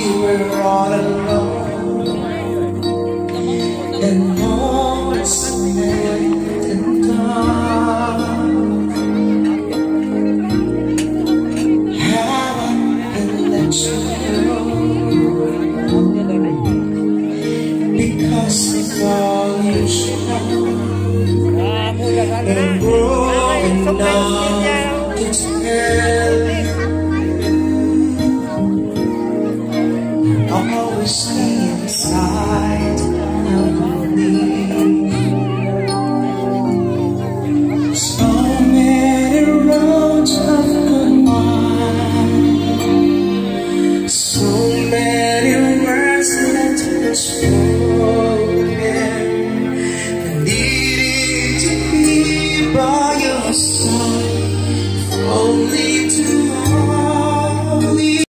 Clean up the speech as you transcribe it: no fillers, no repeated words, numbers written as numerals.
were all alone, and all was said and done. How I can let you go, because of all you showed, and I'm growing up to tell you. Always